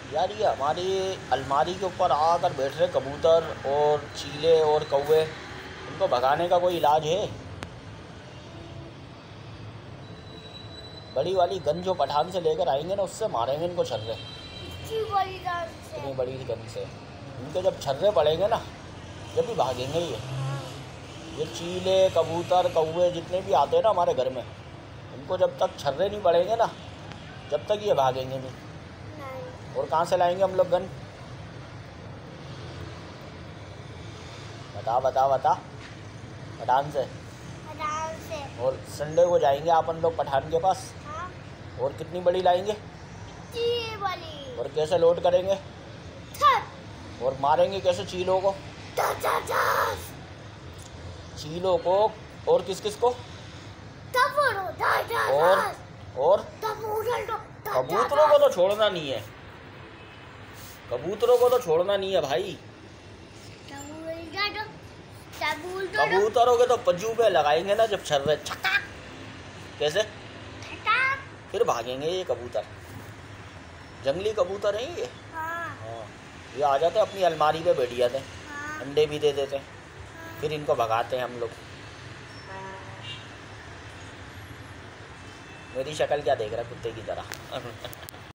यार ये हमारी अलमारी के ऊपर आकर बैठ रहे कबूतर और चीले और कौवे, इनको भगाने का कोई इलाज है? बड़ी वाली गन जो पठान से लेकर आएंगे ना, उससे मारेंगे इनको छर्रे। इतनी बड़ी गन से इनके जब छर्रे पड़ेंगे ना, जब भी भागेंगे ये चीले कबूतर कौवे जितने भी आते हैं ना हमारे घर में, इनको जब तक छर्रे नहीं पड़ेंगे ना, जब तक ये भागेंगे नहीं। और कहाँ से लाएंगे हम लोग गन? बता बता बता। पठान से। और संडे को जाएंगे अपन लोग पठान के पास। हाँ? और कितनी बड़ी लाएंगे? बड़ी। और कैसे लोड करेंगे? और मारेंगे कैसे चीलों को? चीलों को और किस किस को? और कबूतरों को तो छोड़ना नहीं है, कबूतरों को तो छोड़ना नहीं है भाई। कबूतरों के तो पज्जू पे लगाएंगे ना जब छर्रे छका, कैसे फिर भागेंगे ये कबूतर। जंगली कबूतर हैं ये। हाँ, ये आ जाते अपनी अलमारी पे बैठ जाते, अंडे भी दे देते, फिर इनको भगाते हैं हम लोग। मेरी शक्ल क्या देख रहा कुत्ते की तरह।